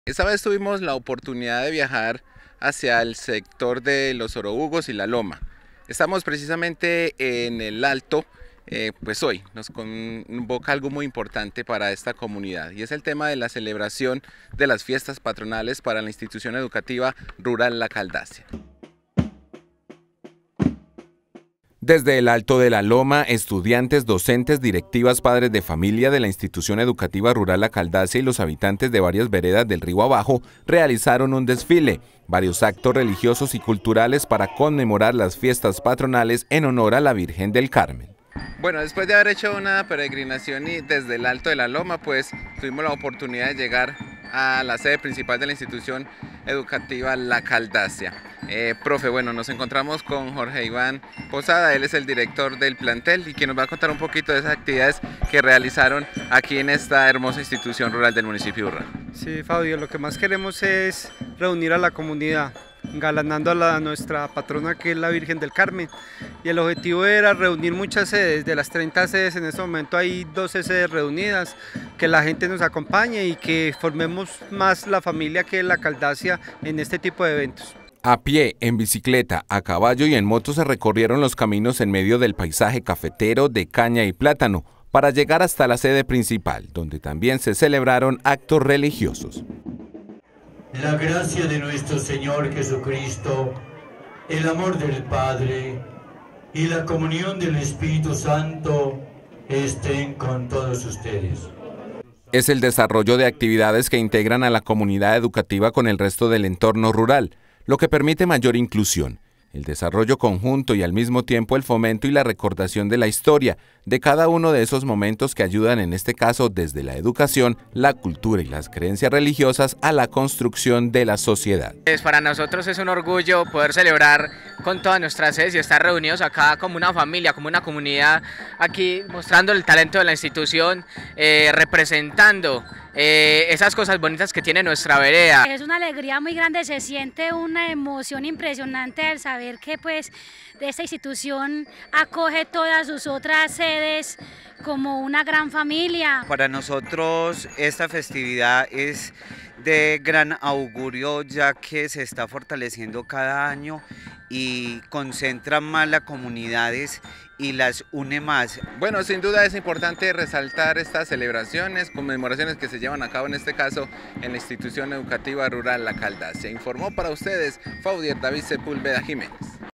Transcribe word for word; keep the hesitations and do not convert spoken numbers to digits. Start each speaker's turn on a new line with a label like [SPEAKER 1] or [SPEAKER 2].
[SPEAKER 1] Esta vez tuvimos la oportunidad de viajar hacia el sector de los Orohugos y la Loma. Estamos precisamente en el Alto, eh, pues hoy nos convoca algo muy importante para esta comunidad y es el tema de la celebración de las fiestas patronales para la institución educativa rural La Caldacia. Desde el Alto de la Loma, estudiantes, docentes, directivas, padres de familia de la institución educativa rural La Caldacia y los habitantes de varias veredas del río abajo realizaron un desfile, varios actos religiosos y culturales para conmemorar las fiestas patronales en honor a la Virgen del Carmen. Bueno, después de haber hecho una peregrinación y desde el Alto de la Loma, pues tuvimos la oportunidad de llegar a la sede principal de la institución educativa La Caldacia. Eh, profe, bueno, nos encontramos con Jorge Iván Posada, él es el director del plantel y quien nos va a contar un poquito de esas actividades que realizaron aquí en esta hermosa institución rural del municipio de Urra.
[SPEAKER 2] Sí, Fabio, lo que más queremos es reunir a la comunidad, engalanando a, la, a nuestra patrona que es la Virgen del Carmen, y el objetivo era reunir muchas sedes. De las treinta sedes en este momento hay doce sedes reunidas, que la gente nos acompañe y que formemos más la familia que es La Caldacia en este tipo de eventos.
[SPEAKER 1] A pie, en bicicleta, a caballo y en moto se recorrieron los caminos en medio del paisaje cafetero de caña y plátano para llegar hasta la sede principal, donde también se celebraron actos religiosos.
[SPEAKER 3] La gracia de nuestro Señor Jesucristo, el amor del Padre y la comunión del Espíritu Santo estén con todos ustedes.
[SPEAKER 1] Es el desarrollo de actividades que integran a la comunidad educativa con el resto del entorno rural, lo que permite mayor inclusión, el desarrollo conjunto y al mismo tiempo el fomento y la recordación de la historia de cada uno de esos momentos que ayudan en este caso desde la educación, la cultura y las creencias religiosas a la construcción de la sociedad.
[SPEAKER 4] Pues para nosotros es un orgullo poder celebrar con todas nuestras sedes y estar reunidos acá como una familia, como una comunidad, aquí mostrando el talento de la institución, eh, representando Eh, esas cosas bonitas que tiene nuestra vereda.
[SPEAKER 5] Es una alegría muy grande, se siente una emoción impresionante al saber que pues de esta institución acoge todas sus otras sedes como una gran familia.
[SPEAKER 6] Para nosotros esta festividad es de gran augurio, ya que se está fortaleciendo cada año y concentra más las comunidades y las une más.
[SPEAKER 1] Bueno, sin duda es importante resaltar estas celebraciones, conmemoraciones que se llevan a cabo en este caso en la institución educativa rural La Caldacia. Informó para ustedes Faudier David Sepúlveda Jiménez.